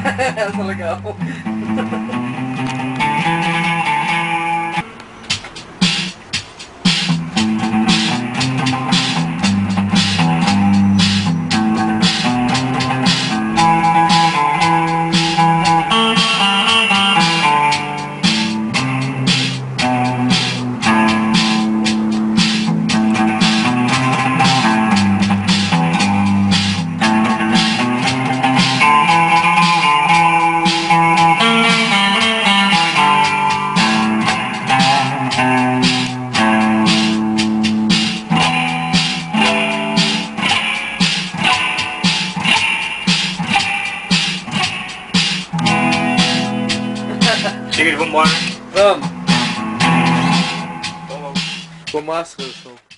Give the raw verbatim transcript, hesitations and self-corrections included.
Essa é legal. Chega, vamos embora. Vamos. Então vamos. Ficou máscara, som.